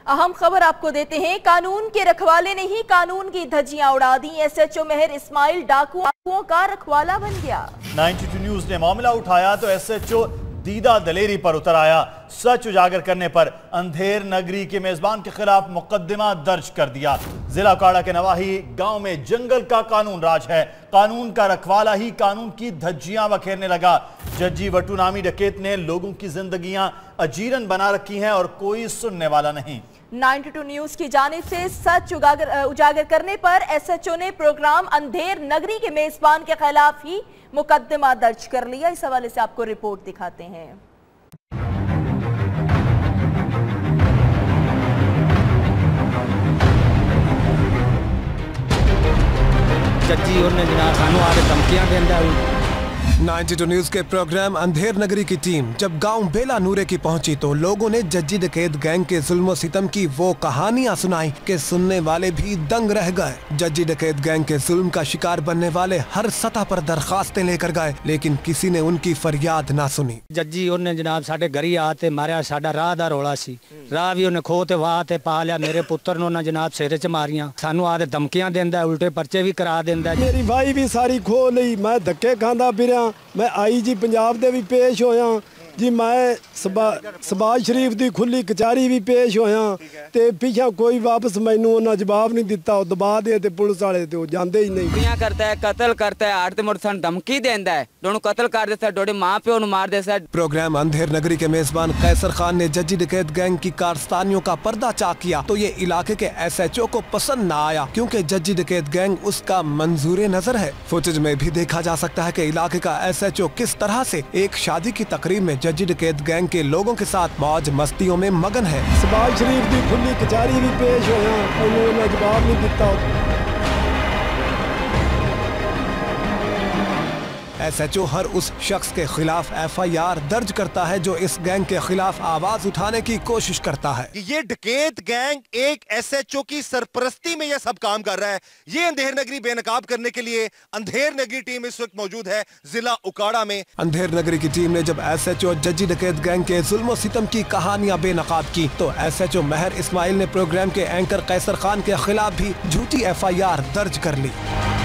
अहम खबर आपको देते हैं। कानून के रखवाले ने ही कानून की धज्जियां उड़ा दी। एसएचओ मेहर इस्माइल डाकुओं का रखवाला बन गया। 92 न्यूज ने मामला उठाया तो एसएचओ दीदा दलेरी पर उतर आया। सच उजागर करने पर अंधेर नगरी के मेजबान के खिलाफ मुकदमा दर्ज कर दिया। जिला काड़ा के नवाही गांव में जंगल का कानून राज है। कानून का रखवाला ही कानून की धज्जियां बखेरने लगा। जज्जी वटू नामी डकैत ने लोगों की जिंदगियां अजीरन बना रखी हैं और कोई सुनने वाला नहीं। 92 न्यूज की जानिब से सच उजागर करने पर एसएचओ ने प्रोग्राम अंधेर नगरी के मेजबान के खिलाफ ही मुकदमा दर्ज कर लिया। इस हवाले से आपको रिपोर्ट दिखाते हैं। जज्जी उन्हें जनाब सानू आ के धमकियां देंदा है। 92 न्यूज के प्रोग्राम अंधेर नगरी की टीम जब गांव बेला नूरे की पहुंची तो लोगों ने जज्जी डकैत गैंग के जुल्म सितम की वो कहानियां सुनाई कि सुनने वाले भी दंग रह गए। जज्जी डकैत गैंग के जुल्म का शिकार बनने वाले हर सतह पर दरखास्तें लेकर गए, लेकिन किसी ने उनकी फरियाद ना सुनी। जज्जी उन्हें जनाब साडे घरी आते मारिया, साडा राह दा रोला सी, राह भी उन्हें खो ते वाह ते पा लिया। मेरे पुत्र ने उन्हें जनाब सिर च मारियां, सानू आदे धमकियां देंदा, उल्टे पर्चे भी करा देंदा। मेरी भाई भी सारी खो लई, मैं धक्के खांदा फिरिया। मैं आईजी पंजाब दे भी पेश होया जी, मैं सबाज शरीफ दी खुली कचहरी भी पेश होया ते पिछा कोई वापस मैनू उन्हें जवाब नहीं दिता। दबा दे ते पुलिस वाले ते जांदे ही नहीं। करता है, कत्ल करता है, आठ मुड़ धमकी देंदा है, दोनों कत्ल कर देता है, डोडे माँ प्यो मार देता है। प्रोग्राम अंधेर नगरी के मेजबान कैसर खान ने जज्जी डकैत गैंग की कारस्तानियों का पर्दाचाक किया तो ये इलाके के एसएचओ को पसंद न आया, क्योंकि जज्जी डकैत गैंग उसका मंजूर नजर है। फुटेज में भी देखा जा सकता है कि इलाके का एसएचओ किस तरह से एक शादी की तकरीब में जज्जी डकैत गैंग के लोगों के साथ मौज मस्तियों में मगन है। सबाज शरीफ की खुली कचहरी भी पेश होया, उन्होंने जवाब नहीं दिता। एसएचओ हर उस शख्स के खिलाफ एफआईआर दर्ज करता है जो इस गैंग के खिलाफ आवाज उठाने की कोशिश करता है। ये डकैत गैंग एक एसएचओ की सरपरस्ती में यह सब काम कर रहा है। ये अंधेर नगरी बेनकाब करने के लिए अंधेर नगरी टीम इस वक्त मौजूद है जिला उकाड़ा में। अंधेर नगरी की टीम ने जब एसएचओ जज्जी डकैत गैंग के जुल्म सितम की कहानियां बेनकाब की तो एसएचओ मेहर इस्माइल ने प्रोग्राम के एंकर कैसर खान के खिलाफ भी झूठी एफआईआर दर्ज कर ली।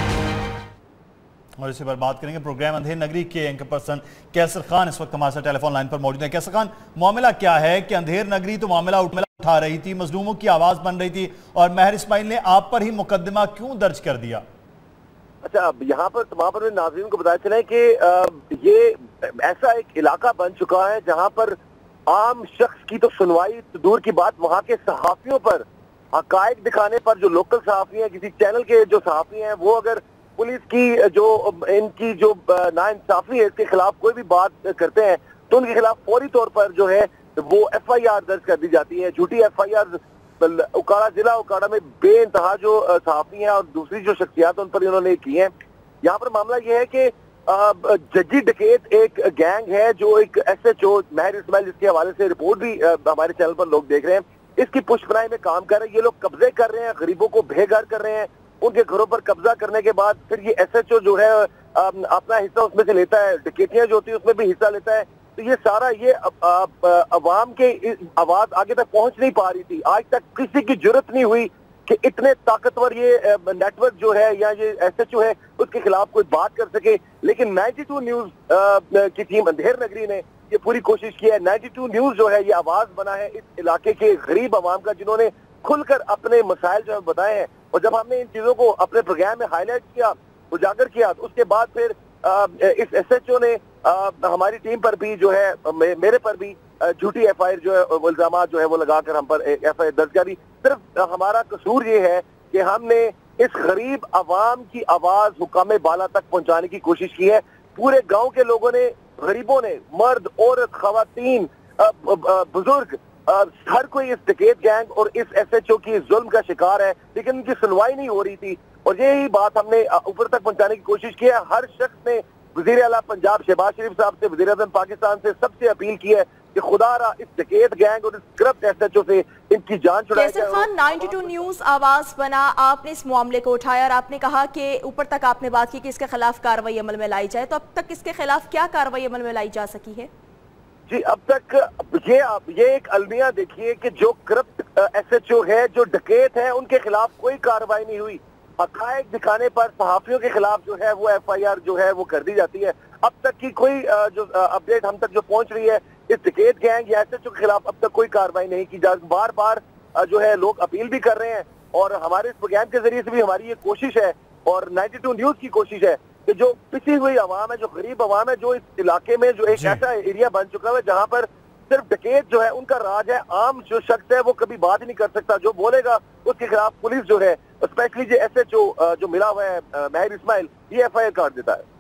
और इसी पर बात करेंगे। प्रोग्राम अंधेर नगरी के एंकर पर्सन कैसर खान इस वक्त हमारे साथ टेलीफोन लाइन पर मौजूद है। कैसर खान, मामला क्या है कि अंधेर नगरी तो मामला उठा रही थी, मजलूमों की आवाज बन रही थी और मेहर इस्माइल ने आप पर ही मुकदमा क्यों दर्ज कर दिया? अच्छा, यहाँ पर तमाम पर नाज़रीन को बताया चले कि ये ऐसा एक इलाका बन चुका है जहाँ पर आम शख्स की तो सुनवाई तो दूर की बात, वहाँ के सहाफियों पर हकायक दिखाने पर, जो लोकल सहाफी हैं, किसी चैनल के जो सहाफी हैं, वो अगर पुलिस की जो इनकी जो नाइंसाफी है इसके खिलाफ कोई भी बात करते हैं तो उनके खिलाफ फौरी तौर पर जो है वो एफआईआर दर्ज कर दी जाती है। झूठी एफआईआर उकाड़ा जिला उकाड़ा में बेइंतहा जो सहाफी हैं और दूसरी जो शख्सियात उन पर इन्होंने की है। यहाँ पर मामला ये है कि जज्जी डकैत एक गैंग है जो एक एसएचओ मेहर इस्माइल, जिसके हवाले से रिपोर्ट भी हमारे चैनल पर लोग देख रहे हैं, इसकी पुष्पनाई में काम कर रहे हैं। ये लोग कब्जे कर रहे हैं, गरीबों को बेघर कर रहे हैं। उनके घरों पर कब्जा करने के बाद फिर ये एसएचओ जो है अपना हिस्सा उसमें से लेता है, डकैतियां जो होती है उसमें भी हिस्सा लेता है। तो ये सारा ये अवाम के आवाज आगे तक पहुंच नहीं पा रही थी। आज तक किसी की जरूरत नहीं हुई कि इतने ताकतवर ये नेटवर्क जो है या ये एसएचओ है उसके खिलाफ कोई बात कर सके। लेकिन 92 न्यूज की टीम अंधेर नगरी ने ये पूरी कोशिश की है। 92 न्यूज जो है ये आवाज बना है इस इलाके के गरीब अवाम का, जिन्होंने खुलकर अपने मसाइल जो है बताए हैं। और जब हमने इन चीजों को अपने प्रोग्राम में हाईलाइट किया, उजागर किया, तो उसके बाद फिर इस एसएचओ ने हमारी टीम पर भी जो है मेरे पर भी झूठी एफआईआर जो है इल्जाम जो है वो लगाकर हम पर एफआईआर दर्ज करी। सिर्फ हमारा कसूर ये है कि हमने इस गरीब अवाम की आवाज हुकामे बाला तक पहुंचाने की कोशिश की है। पूरे गांव के लोगों ने, गरीबों ने, मर्द, औरत, खवातीन, बुजुर्ग, हर कोई इस डकैत गैंग और इस एसएचओ की जुल्म का शिकार है, लेकिन उनकी सुनवाई नहीं हो रही थी। और यही बात हमने ऊपर तक पहुंचाने की कोशिश की है। हर शख्स ने वजीर आला पंजाब शहबाज शरीफ साहब से, वजीर आज़म पाकिस्तान से सबसे अपील की है कि खुदारा इस डकैत गैंग और इस करप्ट एसएचओ से इनकी जान छुड़ाई जाए। कैसर खान, 92 न्यूज आवाज बना, आपने इस मामले को उठाया और आपने कहा कि ऊपर तक आपने बात की कि इसके खिलाफ कार्रवाई अमल में लाई जाए, तो अब तक इसके खिलाफ क्या कार्रवाई अमल में लाई जा सकी है? जी अब तक ये एक अलमिया देखिए कि जो करप्ट एसएचओ है, जो डकैत है, उनके खिलाफ कोई कार्रवाई नहीं हुई। हकायक दिखाने पर सहाफियों के खिलाफ जो है वो एफआईआर जो है वो कर दी जाती है। अब तक की कोई जो अपडेट हम तक जो पहुंच रही है, इस डकैत गैंग या एसएचओ के खिलाफ अब तक कोई कार्रवाई नहीं की जा। बार बार जो है लोग अपील भी कर रहे हैं और हमारे इस प्रोग्राम के जरिए से भी हमारी ये कोशिश है और 92 न्यूज की कोशिश है कि जो पिछड़ी हुई आवाम है, जो गरीब आवाम है, जो इस इलाके में जो एक ऐसा एरिया बन चुका है जहां पर सिर्फ डकैत जो है उनका राज है, आम जो शख्स है वो कभी बात ही नहीं कर सकता। जो बोलेगा उसके खिलाफ पुलिस जो है, स्पेशली जो एसएचओ जो मिला हुआ है महर इस्माइल, ये एफआईआर काट देता है।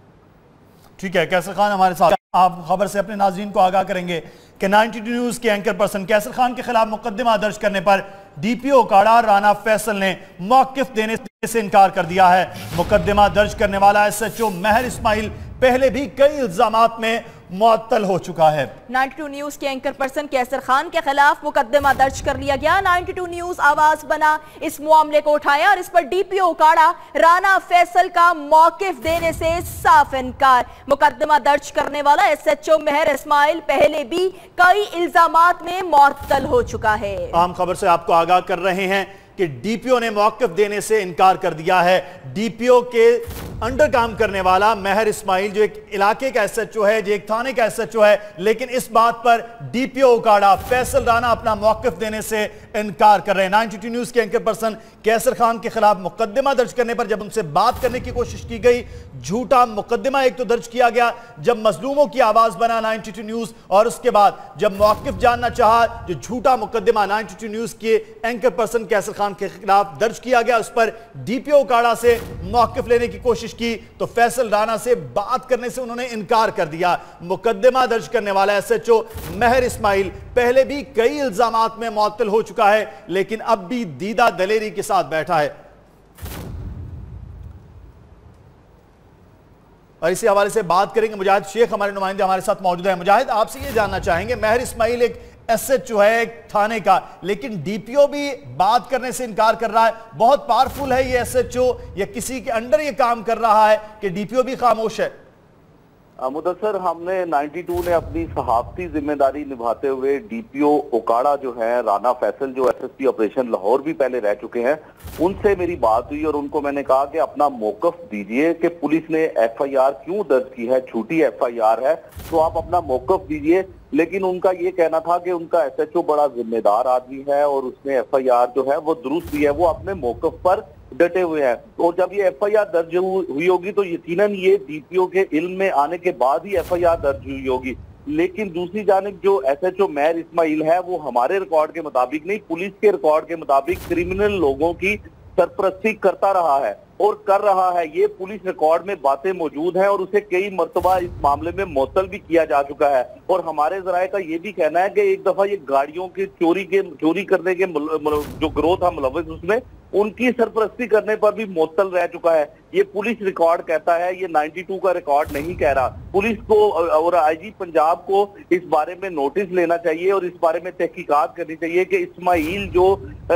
ठीक है, कैसर खान हमारे साथ, आप खबर से अपने नाज़रीन को आगाह करेंगे कि 92 न्यूज के एंकर पर्सन कैसर खान के खिलाफ मुकदमा दर्ज करने पर डीपीओ काड़ा राना फैसल ने मौकिफ देने से इनकार कर दिया है। मुकदमा दर्ज करने वाला एसएचओ महर इस्माइल पहले भी कई इल्जामात में मुअत्तल हो चुका है। 92 न्यूज के एंकर पर्सन कैसर खान के खिलाफ मुकदमा दर्ज कर लिया गया। 92 न्यूज आवाज बना, इस मामले को उठाया और इस पर डीपीओ काड़ा राना फैसल का मौकिफ देने से साफ इनकार। मुकदमा दर्ज करने वाला एसएचओ महर इस्माइल पहले भी कई इल्जामात में मुअत्तल हो चुका है। आम खबर से आपको आगाह कर रहे हैं कि डीपीओ ने मौकिफ देने से इनकार कर दिया है। डीपीओ के अंडर काम करने वाला महर इस्माइल जो एक इलाके का एसएचओ है, जो एक थाने का एसएचओ है, लेकिन इस बात पर डीपीओ काड़ा फैसल राना अपना मौकिफ देने से इनकार कर रहे हैं। 92 न्यूज के एंकर पर्सन कैसर खान के खिलाफ मुकदमा दर्ज करने पर जब उनसे बात करने की कोशिश की गई, झूठा मुकदमा एक तो दर्ज किया गया जब मजलूमों की आवाज बना 92 न्यूज, और उसके बाद जब मौकिफ जानना चाहा, जो झूठा मुकदमा 92 न्यूज के एंकर पर्सन कैसर खान के खिलाफ दर्ज किया गया, उस पर डीपीओ काड़ा से मौकिफ लेने की कोशिश की तो फैसल राना से बात करने से उन्होंने इनकार कर दिया। मुकदमा दर्ज करने वाला एसएचओ महर इस्माइल पहले भी कई इल्जामात में मुअत्तल हो चुका है, लेकिन अब भी दीदा दलेरी के साथ बैठा है। और इसी हवाले से बात करेंगे, मुजाहिद शेख हमारे नुमाइंदे हमारे साथ मौजूद है। मुजाहिद, आपसे ये जानना चाहेंगे, महर इस्माइल एक एसएचओ है एक थाने का, लेकिन डीपीओ भी बात करने से इनकार कर रहा है। बहुत पावरफुल है ये एसएचओ या किसी के अंडर ये काम कर रहा है कि डीपीओ भी खामोश है? मुदस्सर, हमने 92 ने अपनी सहाफती जिम्मेदारी निभाते हुए डीपीओ ओकाड़ा जो है, राना फैसल जो एसएसपी ऑपरेशन लाहौर भी पहले रह चुके हैं, उनसे मेरी बात हुई और उनको मैंने कहा कि अपना मौकफ दीजिए कि पुलिस ने एफआईआर क्यों दर्ज की है, झूठी एफआईआर है, तो आप अपना मौकफ दीजिए। लेकिन उनका ये कहना था कि उनका एसएचओ बड़ा जिम्मेदार आदमी है और उसने एफआईआर जो है वो दुरुस्त भी है, वो अपने मौकफ पर डटे हुए हैं। और जब ये एफआईआर दर्ज हुई होगी तो यकीनन ये डीपीओ के इल्म में आने के बाद ही एफआईआर दर्ज हुई होगी। लेकिन दूसरी जानिब जो एसएचओ महर इस्माइल है वो हमारे रिकॉर्ड के मुताबिक नहीं, पुलिस के रिकॉर्ड के मुताबिक क्रिमिनल लोगों की सरपरस्ती करता रहा है और कर रहा है। ये पुलिस रिकॉर्ड में बातें मौजूद हैं और उसे कई मर्तबा इस मामले में मुअत्तल भी किया जा चुका है। और हमारे जराये का ये भी कहना है कि एक दफा ये गाड़ियों के चोरी करने के जो गिरोह था मुलव्वस, उसमें उनकी सरपरस्ती करने पर भी मुअत्तल रह चुका है। ये पुलिस रिकॉर्ड कहता है, ये 92 का रिकॉर्ड नहीं कह रहा। पुलिस को और आईजी पंजाब को इस बारे में नोटिस लेना चाहिए और इस बारे में तहकीकात करनी चाहिए कि इस्माइल जो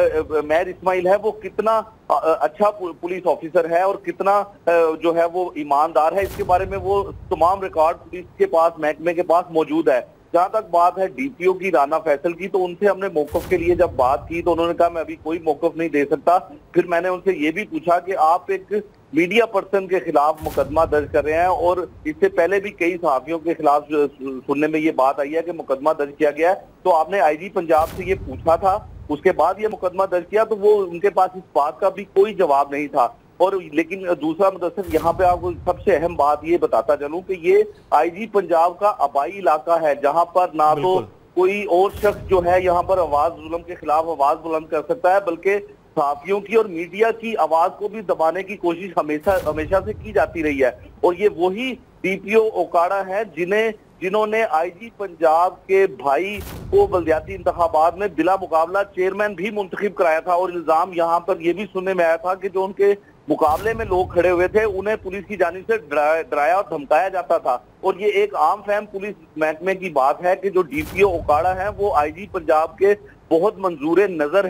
महर इस्माइल है वो कितना अच्छा पुलिस ऑफिसर है और कितना जो है वो ईमानदार है। इसके बारे में वो तमाम रिकॉर्ड पुलिस के पास, महकमे के पास मौजूद है। जहां तक बात है डीपीओ की, राना फैसल की, तो उनसे हमने मौकफ के लिए जब बात की तो उन्होंने कहा मैं अभी कोई मौकफ नहीं दे सकता। फिर मैंने उनसे ये भी पूछा कि आप एक मीडिया पर्सन के खिलाफ मुकदमा दर्ज कर रहे हैं और इससे पहले भी कई सहाफियों के खिलाफ सुनने में ये बात आई है कि मुकदमा दर्ज किया गया है, तो आपने आईजी पंजाब से ये पूछा था, उसके बाद ये मुकदमा दर्ज किया, तो वो उनके पास इस बात का भी कोई जवाब नहीं था। और लेकिन दूसरा मुदस्सिर, यहाँ पे आपको सबसे अहम बात ये बताता चलूं कि ये आईजी पंजाब का आबाई इलाका है जहां पर ना तो कोई और शख्स जो है यहाँ पर आवाज जुल्म के खिलाफ आवाज बुलंद कर सकता है, बल्कि सहाफियों की और मीडिया की आवाज को भी दबाने की कोशिश हमेशा से की जाती रही है। और ये वही डीपीओ ओकाड़ा है जिन्होंने आईजी पंजाब के भाई को बल्दियाती इंतखाबात में बिला मुकाबला चेयरमैन भी मुंतखब कराया था। और इल्जाम यहाँ पर यह भी सुनने में आया था कि जो उनके मुकाबले में लोग खड़े हुए थे उन्हें पुलिस की जानिब से डराया और धमकाया जाता था। और ये एक आम फहम पुलिस महकमे की बात है कि जो डीपीओ ओकाड़ा है वो आईजी पंजाब के बहुत मंजूर नजर हैं।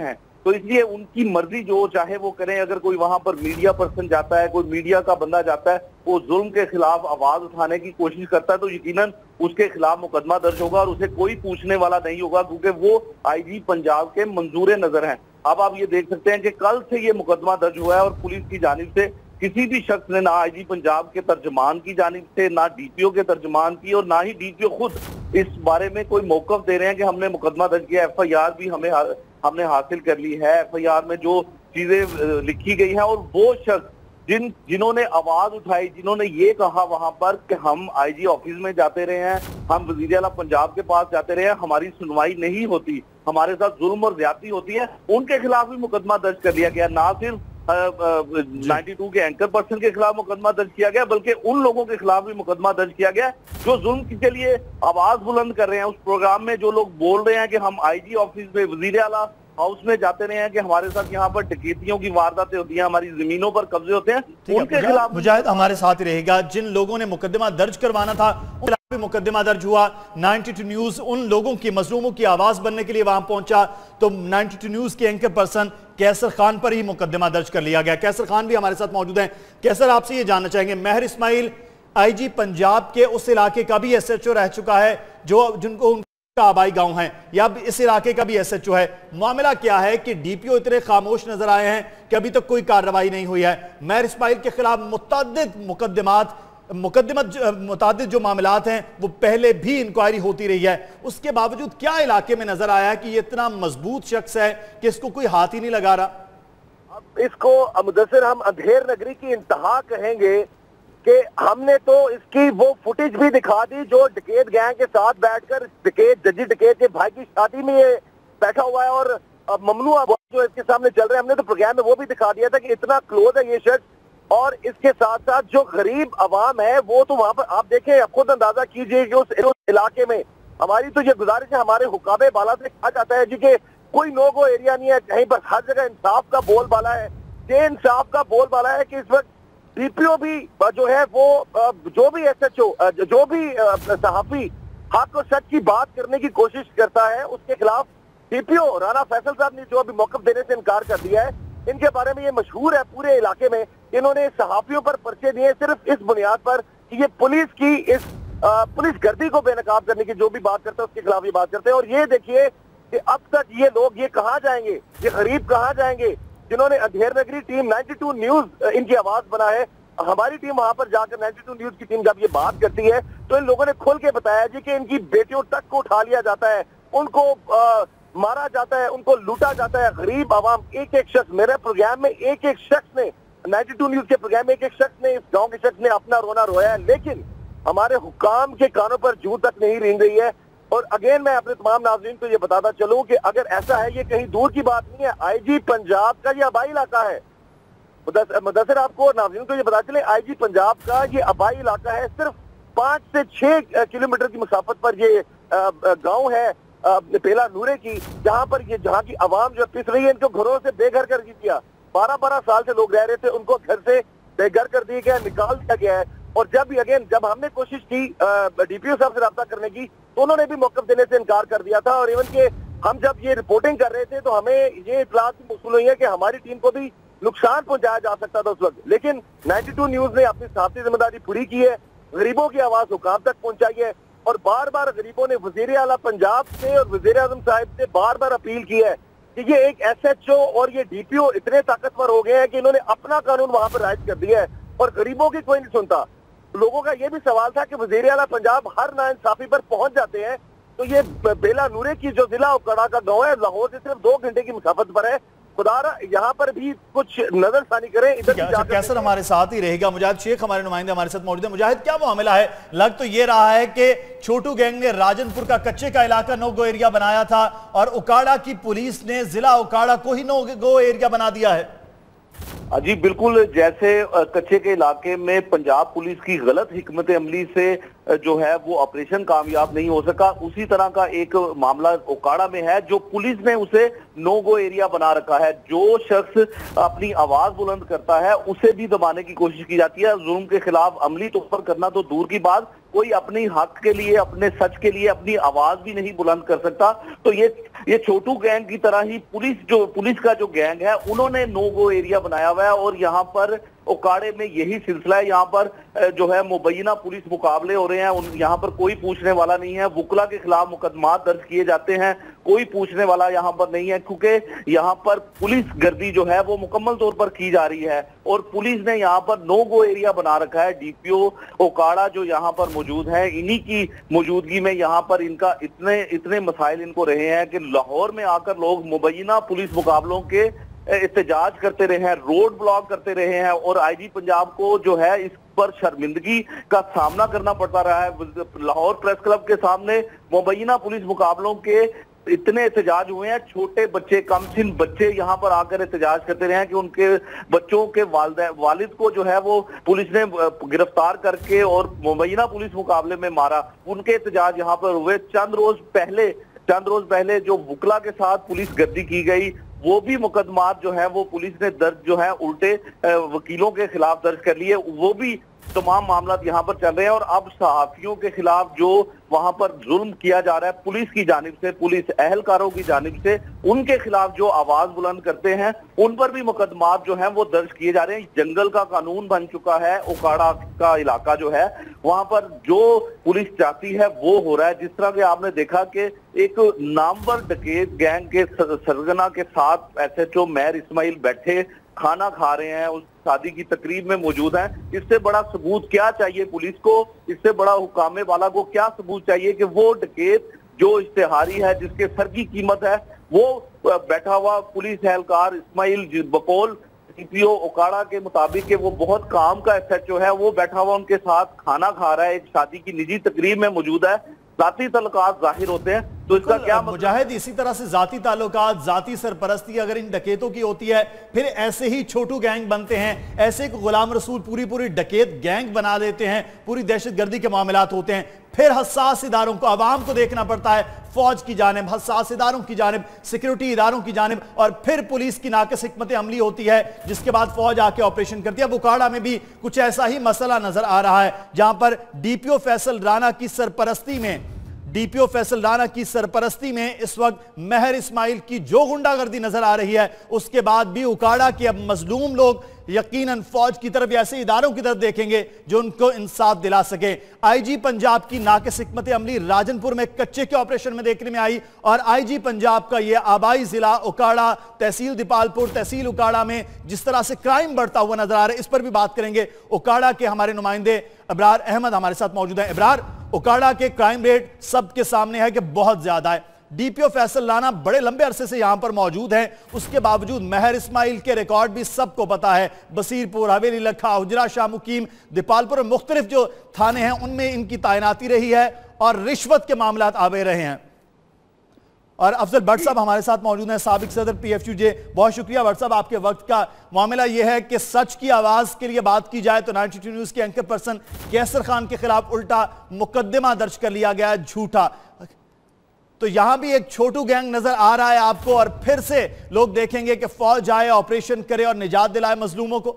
तो इसलिए उनकी मर्जी जो चाहे वो करें। अगर कोई वहां पर मीडिया पर्सन जाता है, कोई मीडिया का बंदा जाता है, वो जुल्म के खिलाफ आवाज उठाने की कोशिश करता है, तो यकीनन उसके खिलाफ मुकदमा दर्ज होगा और उसे कोई पूछने वाला नहीं होगा, क्योंकि वो आईजी पंजाब के मंजूर नजर हैं। अब आप ये देख सकते हैं कि कल से ये मुकदमा दर्ज हुआ है और पुलिस की जानिब से किसी भी शख्स ने, ना आईजी पंजाब के तर्जमान की जानिब से, ना डीपीओ के तर्जमान की, और ना ही डीपीओ खुद इस बारे में कोई मौकफ दे रहे हैं कि हमने मुकदमा दर्ज किया। एफआईआर भी हमने हासिल कर ली है। एफआईआर में जो चीजें लिखी गई हैं, और वो शख्स जिन्होंने आवाज उठाई, जिन्होंने ये कहा वहां पर कि हम आईजी ऑफिस में जाते रहे हैं, हम वजीर आला पंजाब के पास जाते रहे हैं, हमारी सुनवाई नहीं होती, हमारे साथ जुल्म और ज्यादती होती है, उनके खिलाफ भी मुकदमा दर्ज कर लिया गया। ना सिर्फ 92 के एंकर पर्सन के खिलाफ मुकदमा दर्ज किया गया, बल्कि उन लोगों के खिलाफ भी मुकदमा दर्ज किया गया जो जुल्म के लिए आवाज बुलंद कर रहे हैं। उस प्रोग्राम में जो लोग बोल रहे हैं कि हम आईजी ऑफिस में, वजीर आला हाउस में जाते रहे हैं, कि हमारे साथ यहाँ पर डकैतियों की वारदातें होती हैं, हमारी जमीनों पर कब्जे होते हैं, उनके खिलाफ मुजाहिद हमारे साथ ही रहेगा। जिन लोगों ने मुकदमा दर्ज करवाना था उनके खिलाफ भी मुकदमा दर्ज हुआ। 92 न्यूज उन लोगों की, मजलूमों की आवाज बनने के लिए वहां पहुंचा, तो 92 न्यूज के एंकर पर्सन कैसर खान पर ही मुकदमा दर्ज कर लिया गया। कैसर खान भी हमारे साथ मौजूद हैं। कैसर, आपसे ये जानना चाहेंगे, महर इस्माइल आईजी पंजाब के उस इलाके का भी एसएचओ रह चुका है जिनको का आबाई गांव है, या इस इलाके का भी एसएचओ है। मामला क्या है कि डीपीओ इतने खामोश नजर आए हैं कि अभी तक कोई कार्रवाई नहीं हुई है। महर इस्माइल के खिलाफ मुतअद्दिद जो मामलात हैं वो पहले भी इंक्वायरी होती रही है, उसके बावजूद क्या इलाके में नजर आया कि ये इतना मजबूत शख्स है कि इसको कोई हाथ ही नहीं लगा रहा? अब इसको मुदस्सिर हम अंधेर नगरी की इंतहा कहेंगे कि हमने तो इसकी वो फुटेज भी दिखा दी जो डकैत गैंग के साथ बैठकर जजी डकैत के भाई की शादी में ये बैठा हुआ है, और ममनू जो इसके सामने चल रहे हैं, हमने तो प्रोग्राम में वो भी दिखा दिया था कि इतना क्लोज है ये शख्स। और इसके साथ साथ जो गरीब आवाम है वो तो वहां पर आप देखें, आप खुद अंदाजा कीजिए कि उस इलाके में हमारी तो ये गुजारिश है, हमारे हुक्काबे बाला से कहा जाता है जी कि कोई नो गो एरिया नहीं है कहीं पर, हर जगह इंसाफ का बोलबाला है। ये इंसाफ का बोलबाला है कि इस वक्त डीपीओ भी जो है वो जो भी एसएचओ, जो भी सहाफी हक और सच की बात करने की कोशिश करता है, उसके खिलाफ डीपीओ राना फैसल साहब ने जो अभी मौकफ देने से इनकार कर दिया है। इनके बारे में ये मशहूर है पूरे इलाके में, इन्होंने सहाफियों पर पर्चे दिए सिर्फ इस बुनियाद पर कि ये पुलिस की इस पुलिस गर्दी को बेनकाब करने की जो भी बात करते हैं उसके खिलाफ ये बात करते हैं। और ये देखिए कि अब तक ये लोग ये कहाँ जाएंगे, ये गरीब कहाँ जाएंगे जिन्होंने अंधेर नगरी टीम 92 न्यूज इनकी आवाज बना है। हमारी टीम वहां पर जाकर 92 न्यूज की टीम जब ये बात करती है तो इन लोगों ने खुल के बताया जी कि इनकी बेटियों तक को उठा लिया जाता है, उनको मारा जाता है, उनको लूटा जाता है। गरीब आवाम, एक एक शख्स, मेरे प्रोग्राम में एक एक शख्स ने, 92 न्यूज के प्रोग्राम में एक एक शख्स ने, इस गांव के शख्स ने अपना रोना रोया है, लेकिन हमारे हुक्काम के कानों पर जूं तक नहीं रेंग रही है। और अगेन मैं अपने तमाम नाज़रीन को ये बताता चलूं कि अगर ऐसा है, ये कहीं दूर की बात नहीं है, आईजी पंजाब का ये आबाई इलाका है। मुदस्सिर आपको नाज़रीन को ये बता चले, आईजी पंजाब का ये आबाई इलाका है, सिर्फ 5 से 6 किलोमीटर की मुसाफत पर ये गांव है पेला नूरे की, जहाँ की आवाम जो पिस रही है, इनको घरों से बेघर कर दिया। 12-12 साल से लोग रह रहे थे, उनको घर से बेघर कर दिया गया, निकाल दिया गया है। और जब हमने कोशिश की डीपीओ साहब से रब्ता करने की तो उन्होंने भी मौकफ देने से इनकार कर दिया था। और इवन के हम जब ये रिपोर्टिंग कर रहे थे तो हमें ये इत्तलात मौसूल हुई है कि हमारी टीम को भी नुकसान पहुंचाया जा सकता था उस वक्त, लेकिन 92 न्यूज ने अपनी सहाफती जिम्मेदारी पूरी की है, गरीबों की आवाज हुकाम तक पहुंचाई है। और बार बार गरीबों ने वजीर आला पंजाब से और वजीर आजम साहब से बार बार अपील की है कि ये एक एसएचओ और ये डीपीओ इतने ताकतवर हो गए हैं कि इन्होंने अपना कानून वहां पर राइज कर दिया है और गरीबों की कोई नहीं सुनता। लोगों का ये भी सवाल था कि वजीर आला पंजाब हर नाइंसाफी पर पहुंच जाते हैं, तो ये बेला नूरे की जो जिला उकड़ा का गांव है, लाहौर से सिर्फ 2 घंटे की मुसाफत पर है। खुदारा यहाँ पर भी कुछ नजरसानी करें। इधर कैसर हमारे साथ ही रहेगा। मुजाहिद शेख हमारे नुमाइंदे हमारे साथ मौजूद है। मुजाहिद, क्या मामला है? लग तो ये रहा है कि छोटू गैंग ने राजनपुर का कच्चे का इलाका नो गो एरिया बनाया था और उकाड़ा की पुलिस ने जिला उकाड़ा को ही नो गो एरिया बना दिया है। जी बिल्कुल, जैसे कच्चे के इलाके में पंजाब पुलिस की गलत हिकमत अमली से जो है वो ऑपरेशन कामयाब नहीं हो सका, उसी तरह का एक मामला उकाड़ा में है जो पुलिस ने उसे नो गो एरिया बना रखा है। जो शख्स अपनी आवाज बुलंद करता है उसे भी दबाने की कोशिश की जाती है। जुल्म के खिलाफ अमली तौर पर करना तो दूर की बात, कोई अपनी हक के लिए, अपने सच के लिए अपनी आवाज भी नहीं बुलंद कर सकता। तो ये ये छोटू गैंग की तरह ही पुलिस का जो गैंग है उन्होंने नो गो एरिया बनाया हुआ है और यहाँ पर ओकाड़े में यही सिलसिला है। यहाँ पर जो है मुबैना पुलिस मुकाबले हो रहे हैं, यहाँ पर कोई पूछने वाला नहीं है। वुकला के खिलाफ मुकदमा दर्ज किए जाते हैं, कोई पूछने वाला यहाँ पर नहीं है, क्योंकि यहाँ पर पुलिस गर्दी जो है वो मुकम्मल तौर पर की जा रही है और पुलिस ने यहाँ पर नो गो एरिया बना रखा है। डीपीओ ओकाड़ा जो यहाँ पर मौजूद है, इन्हीं की मौजूदगी में यहाँ पर इनका इतने मसाइल इनको रहे हैं कि लाहौर में आकर लोग मुबैना पुलिस मुकाबलों के एहतजाज करते रहे हैं, रोड ब्लॉक करते रहे हैं और आईजी पंजाब को जो है इस पर शर्मिंदगी का सामना करना पड़ता रहा है। लाहौर प्रेस क्लब के सामने मुबैना पुलिस मुकाबलों के इतने एहतजाज हुए हैं, छोटे बच्चे, कमसिन बच्चे यहाँ पर आकर एहतजाज करते रहे हैं कि उनके बच्चों के वालिद को जो है वो पुलिस ने गिरफ्तार करके और मुबैना पुलिस मुकाबले में मारा। उनके एहतजाज यहाँ पर हुए। चंद रोज पहले जो वुकला के साथ पुलिस गर्दी की गई, वो भी मुकदमात जो है वो पुलिस ने दर्ज जो है उल्टे वकीलों के खिलाफ दर्ज कर लिए। वो भी तमाम मामला यहाँ पर चल रहे हैं और अब सहाफियों के खिलाफ जो वहां पर जुल्म किया जा रहा है पुलिस की जानिब से, पुलिस अहलकारों की जानिब से, उनके खिलाफ जो आवाज बुलंद करते हैं उन पर भी मुकदमात जो हैं वो दर्ज किए जा रहे हैं। जंगल का कानून बन चुका है। ओकाड़ा का इलाका जो है वहां पर जो पुलिस चाहती है वो हो रहा है। जिस तरह के आपने देखा कि एक नामवर डकैत गैंग के सरगना के साथ एसएचओ मेहर इस्माइल बैठे खाना खा रहे हैं, उस शादी की तकरीब में मौजूद हैं। इससे बड़ा सबूत क्या चाहिए पुलिस को? इससे बड़ा हुकामे वाला को क्या सबूत चाहिए कि वो डकैत जो इश्तेहारी है, जिसके सर की कीमत है, वो बैठा हुआ पुलिस एहलकार इस्माइल बकौल डीपीओ ओकाड़ा के मुताबिक कि वो बहुत काम का एसएचओ है, वो बैठा हुआ उनके साथ खाना खा रहा है, एक शादी की निजी तकरीब में मौजूद है, जाती ताल्लुकात जाहिर होते हैं। तो इसका क्या मुजाहिद, इसी तरह से जाती ताल्लुकात, जाती सरपरस्ती अगर इन डकैतों की होती है, फिर ऐसे ही छोटू गैंग बनते हैं, ऐसे को गुलाम रसूल पूरी डकैत गैंग बना देते हैं, पूरी दहशतगर्दी के मामलात होते हैं। फिर हसास इदारों को, अवाम को देखना पड़ता है, फौज की जानिब, हसास इदारों की जानिब, सिक्योरिटी इदारों की जानिब, और फिर पुलिस की नाक़िस हिकमत अमली होती है, जिसके बाद फौज आके ऑपरेशन करती है। अब उकाड़ा में भी कुछ ऐसा ही मसला नजर आ रहा है, जहां पर डीपीओ फैसल राना की सरपरस्ती में इस वक्त मेहर इस्माइल की जो गुंडागर्दी नजर आ रही है, उसके बाद भी उकाड़ा के अब मजलूम लोग यकीनन फौज की तरफ, ऐसे इदारों की तरफ देखेंगे जो उनको इंसाफ दिला सके। आईजी पंजाब की नाक़िस हिकमत अमली राजनपुर में कच्चे के ऑपरेशन में देखने में आई और आईजी पंजाब का यह आबाई जिला उकाड़ा, तहसील दीपालपुर, तहसील उकाड़ा में जिस तरह से क्राइम बढ़ता हुआ नजर आ रहा है, इस पर भी बात करेंगे। उकाड़ा के हमारे नुमाइंदे इब्रार अहमद हमारे साथ मौजूद हैं। इब्रार, उकाड़ा के क्राइम रेट सबके सामने है कि बहुत ज्यादा है। डीपीओ फैसल राना बड़े लंबे अरसे से यहां पर मौजूद हैं, उसके बावजूद मेहर इस्माइल के रिकॉर्ड भी सबको पता है। बसीरपुर, हवेली, लखा, उजरा, शाह मुकीम, दीपालपुर और मुख्तलिफ जो थाने हैं उनमें इनकी तैनाती रही है और रिश्वत के मामलात आवे रहे हैं। और अफजल भट्ट साहब हमारे साथ मौजूद हैं, साबिक सदर PFUJ। बहुत शुक्रिया भट्ट साहब आपके वक्त का। मामला यह है कि सच की आवाज के लिए बात की जाए तो 92 न्यूज के एंकर पर्सन कैसर खान के खिलाफ उल्टा मुकदमा दर्ज कर लिया गया, झूठा। तो यहां भी एक छोटू गैंग नजर आ रहा है आपको, और फिर से लोग देखेंगे कि फौज आए, ऑपरेशन करे और निजात दिलाए मजलूमों को।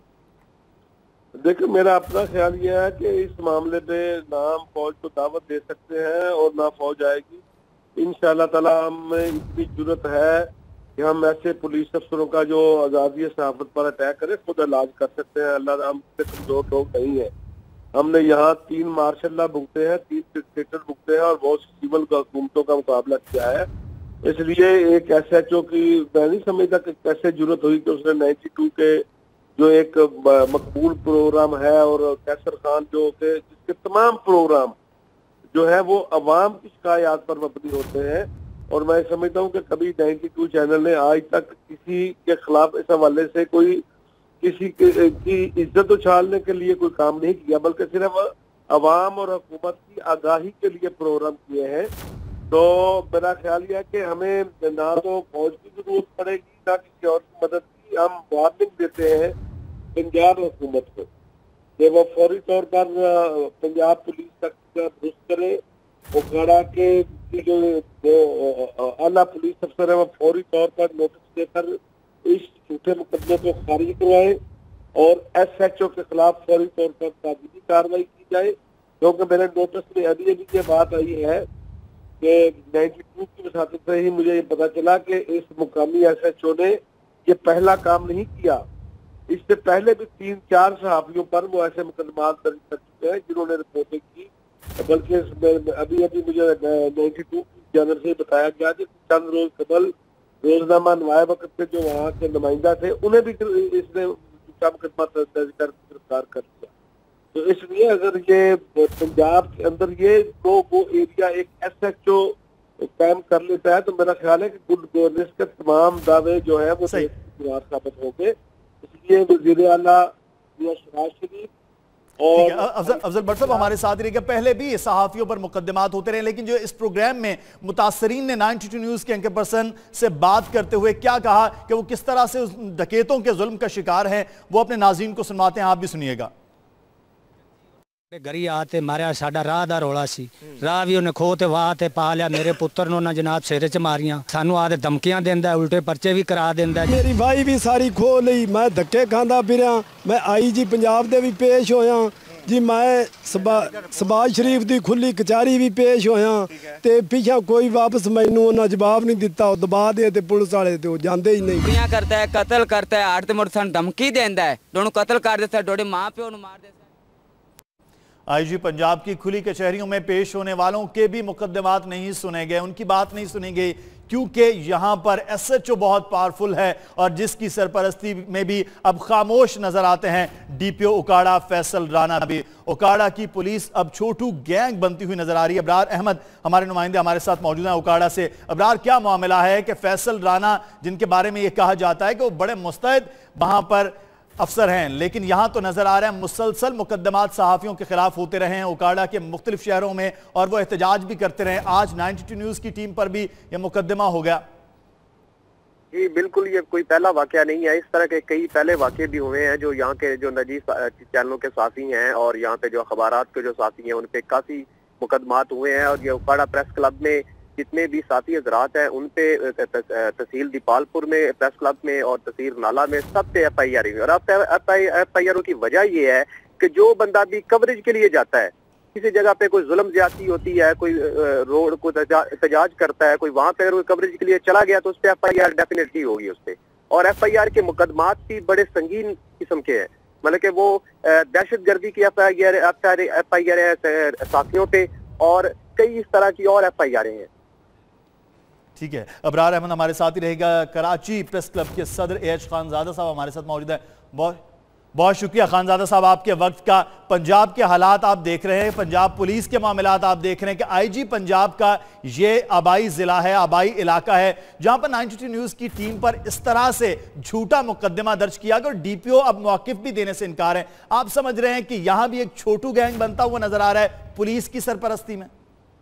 देखिए, मेरा अपना ख्याल यह है कि इस मामले पे ना हम फौज को दावत दे सकते हैं और ना फौज आएगी। इंशाअल्लाह ताला हमें इतनी जरूरत है कि हम ऐसे पुलिस अफसरों का जो आजादी सहाफत पर अटैक करे, खुद इलाज कर सकते हैं। अल्लाह, हम कमजोर लोग नहीं है। हमने यहाँ 3 मार्शल भुगते हैं, 3 डिक्टेटर भुगते हैं और बहुत सिविल हुकूमतों का मुकाबला किया है। इसलिए एक SHO की मैं नहीं समझता कि कैसे जरूरत हुई कि उसने 92 के जो एक मकबूल प्रोग्राम है और कैसर खान जो के जिसके तमाम प्रोग्राम जो है वो अवाम की शिकायत पर मबनी होते हैं, और मैं समझता हूँ कि कभी 92 चैनल ने आज तक किसी के खिलाफ इस हवाले से कोई किसी की इज्जत उछालने के लिए कोई काम नहीं किया, बल्कि सिर्फ अवाम और हुकूमत की आगाही के लिए प्रोग्राम किए हैं। तो मेरा ख्याल यह है कि हमें ना तो फौज की जरूरत पड़ेगी ना किसी और की मदद की। हम वार्निंग देते हैं पंजाब हुकूमत को कि वो फौरी तौर पर पंजाब पुलिस तक दुरुस्त करे। उकाड़ा के जो आला पुलिस अफसर है वो फौरी तौर पर नोटिस देकर इस झूठे मुकदमे को खारिज करवाए और SHO के खिलाफ फौरी तौर पर ताकीदी कार्रवाई की जाए। क्योंकि मेरे नोटिस में अभी ये बात आई है कि 92 की वसात से ही मुझे ये पता चला कि इस मुकामी SHO ने ये पहला काम नहीं किया। इससे पहले भी 3-4 सहाफियों पर वो ऐसे मुकदमात दर्ज कर चुके हैं जिन्होंने रिपोर्टिंग की। बल्कि अभी मुझे 92 की जनरल से बताया गया कि चंद रोज कबल रोजनामा नवाए वक्त के जो वहाँ के नुमाइंदा थे उन्हें भी इसने मुकदमा दर्ज कर गिरफ्तार कर लिया। तो इसलिए अगर ये पंजाब के अंदर ये वो एरिया एक SHO काम कर लेता है तो मेरा ख्याल है कि गुड गवर्नेंस के तमाम दावे जो है वो साबित होंगे। इसलिए वज़ीर आला शहबाज शरीफ और अफजल भट्ट साहब हमारे साथ रहिएगा। पहले भी सहाफियों पर मुकदमात होते रहे, लेकिन जो इस प्रोग्राम में मुतासरीन ने 92 न्यूज के एंकर पर्सन से बात करते हुए क्या कहा कि वो किस तरह से उस डकैतों के जुल्म का शिकार हैं, वो अपने नाज़रीन को सुनवाते हैं, आप भी सुनिएगा। गरी आते मारिया साडा राह दा रौला सी, राह भी उन्हें खो ते वाह ते पा लिया, मेरे पुत्र ने उन्हें जनाब सिर च मारियां, सानू आदे धमकियां देंदा, उल्टे पर्चे भी करा देंदा। मेरी भाई भी सारी खो लई, मैं धक्के खांदा फिरिया, मैं IG पंजाब दे भी पेश होया जी, मैं शहबाज शरीफ दी खुली कचहरी भी पेश होया ते पिछा कोई वापस मैनू उन्हें जवाब नहीं दिता, दबा दे ते पुलिस वाले ते जांदे ही नहीं। करता है, कत्ल करता है, आठ मुड़ सन धमकी देंदा है, दोनों कत्ल कर देता है, डोडे माँ प्यो मार देता है। IG पंजाब की खुली कचहरियों में पेश होने वालों के भी मुकदमात नहीं सुने गए, उनकी बात नहीं सुनी गई, क्योंकि यहां पर SHO बहुत पावरफुल है और जिसकी सरपरस्ती में भी अब खामोश नजर आते हैं DPO उकाड़ा फैसल राना भी। उकाड़ा की पुलिस अब छोटू गैंग बनती हुई नजर आ रही है। अबरार अहमद हमारे नुमाइंदे हमारे साथ मौजूद हैं उकाड़ा से। अबरार, क्या मामला है कि फैसल राना जिनके बारे में यह कहा जाता है कि वो बड़े मुस्तैद वहां पर अफसर हैं, लेकिन यहां तो नजर आ रहा है मुसलसल मुकदमात सहाफियों के खिलाफ होते रहे हैं उकाड़ा के मुख्तलिफ शहरों में और वो एहतजाज भी करते रहे। आज 92 न्यूज की टीम पर भी यह मुकदमा हो गया। जी बिल्कुल, ये कोई पहला वाकया नहीं है, इस तरह के कई पहले वाकये भी हुए हैं। जो यहाँ के जो निजी चैनलों के साथी हैं और यहाँ पे जो अखबारात के जो साथी हैं उन पे काफी मुकदमात हुए हैं और ये उकाड़ा प्रेस क्लब में जितने भी साथी हजरात हैं उन पे तहसील दीपालपुर में प्रेस क्लब में और तहसील नाला में सब पे FIR हुई। और FIR की वजह ये है कि जो बंदा भी कवरेज के लिए जाता है, किसी जगह पे कोई जुल्म ज्यादती होती है, कोई रोड को एहतजाज करता है, कोई वहां पे अगर कोई कवरेज के लिए चला गया तो उस पर FIR डेफिनेटली होगी उस पर। और FIR के मुकदमात भी बड़े संगीन किस्म के हैं, मतलब कि वो दहशतगर्दी की FIR है साथियों पे और कई इस तरह की और FIR हैं। ठीक है, अबरार अहमद हमारे साथ ही रहेगा। कराची प्रेस क्लब के सदर AH खानजादा साहब हमारे साथ मौजूद है। बहुत शुक्रिया खानजादा साहब आपके वक्त का। पंजाब के हालात आप देख रहे हैं, पंजाब पुलिस के मामलात आप देख रहे हैं कि IG पंजाब का ये आबाई जिला है, आबाई इलाका है जहां पर 92 न्यूज की टीम पर इस तरह से झूठा मुकदमा दर्ज किया गया और DPO अब मौकिफ भी देने से इनकार है। आप समझ रहे हैं कि यहां भी एक छोटू गैंग बनता हुआ नजर आ रहा है पुलिस की सरपरस्ती में?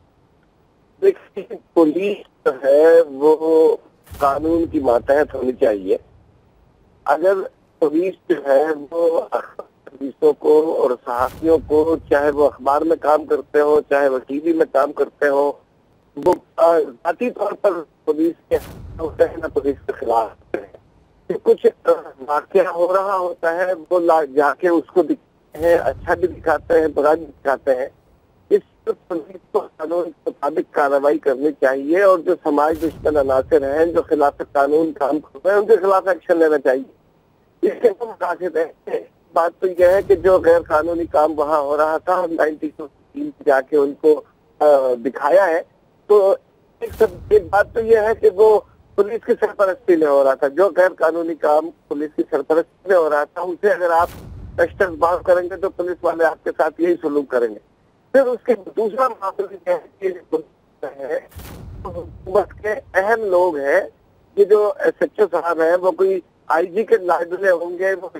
देखिए, पुलिस जो है वो कानून की मातहत होनी चाहिए। अगर पुलिस जो है वो पुलिसों को और सहाफियों को, चाहे वो अखबार में काम करते हो चाहे वो TV में काम करते हो, वो जाती तौर पर पुलिस के होते हैं ना पुलिस के खिलाफ है। कुछ वाकया हो रहा होता है वो जाके उसको दिखाते हैं, अच्छा भी दिखाते हैं, बुरा भी दिखाते हैं। इस पुलिस को कानून के मुताबिक कार्रवाई करनी चाहिए और जो समाज दुश्मन अनासर हैं, जो खिलाफ कानून काम कर रहे हैं, उनके खिलाफ एक्शन लेना चाहिए। इसके मुकासिद है। बात तो यह है कि जो गैर कानूनी काम वहाँ हो रहा था, 92 जाके उनको दिखाया है। तो एक बात तो यह है कि वो पुलिस की सरपरस्ती में हो रहा था, जो गैर कानूनी काम पुलिस की सरपरस्ती में हो रहा था उसे अगर आप तश्तबाज करेंगे तो पुलिस वाले आपके साथ यही सलूक करेंगे। फिर उसके दूसरा मामला है, हुकूमत के अहम लोग हैं, ये जो SHO साहब हैं वो कोई IG के लाडले होंगे, वो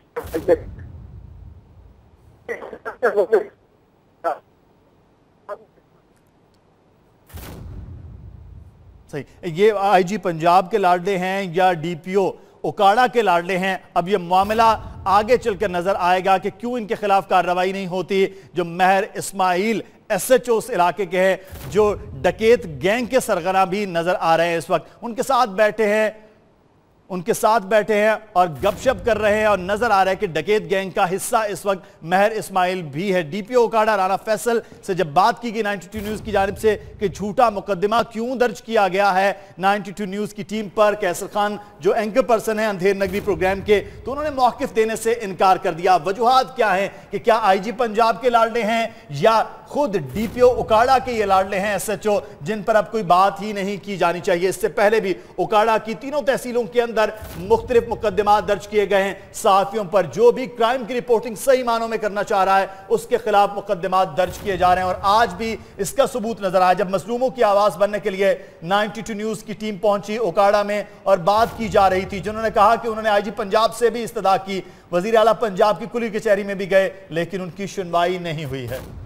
सही, ये IG पंजाब के लाडले हैं या DPO उकाड़ा के लाडले हैं? अब ये मामला आगे चलकर नजर आएगा कि क्यों इनके खिलाफ कार्रवाई नहीं होती। जो महर इस्माइल SHO उस इलाके के हैं, जो डकैत गैंग के सरगना भी नजर आ रहे हैं इस वक्त, उनके साथ बैठे हैं उनके साथ बैठे हैं और गपशप कर रहे हैं और नजर आ रहा है कि डकैत गैंग का हिस्सा इस वक्त महर इस्माइल भी है। डीपीओ ओकाड़ा राना फैसल से जब बात की गई 92 न्यूज की जानिब से कि झूठा मुकदमा क्यों दर्ज किया गया है 92 न्यूज की टीम पर, कैसर खान जो एंकर पर्सन है अंधेर नगरी प्रोग्राम के, तो उन्होंने मौकिफ देने से इनकार कर दिया। वजूहात क्या है कि क्या आईजी पंजाब के लाडले हैं या खुद डीपीओ ओकाड़ा के ये लाडले हैं एसएचओ, जिन पर अब कोई बात ही नहीं की जानी चाहिए। इससे पहले भी ओकाड़ा की तीनों तहसीलों के अंदर मुख्तलिफ मुकदमा दर्ज किए गए हैं। सहाफियों पर जो भी क्राइम की रिपोर्टिंग सही मानों में करना चाह रहा है उसके खिलाफ मुकदमा दर्ज किए जा रहे हैं और आज भी इसका सबूत नजर आया जब मजलूमों की आवाज बनने के लिए 92 न्यूज की टीम पहुंची ओकाड़ा में और बात की जा रही थी, जिन्होंने कहा कि उन्होंने आईजी पंजाब से भी इस्तदा की, वजीर आला पंजाब की कुली कचहरी में भी गए, लेकिन उनकी सुनवाई नहीं हुई है।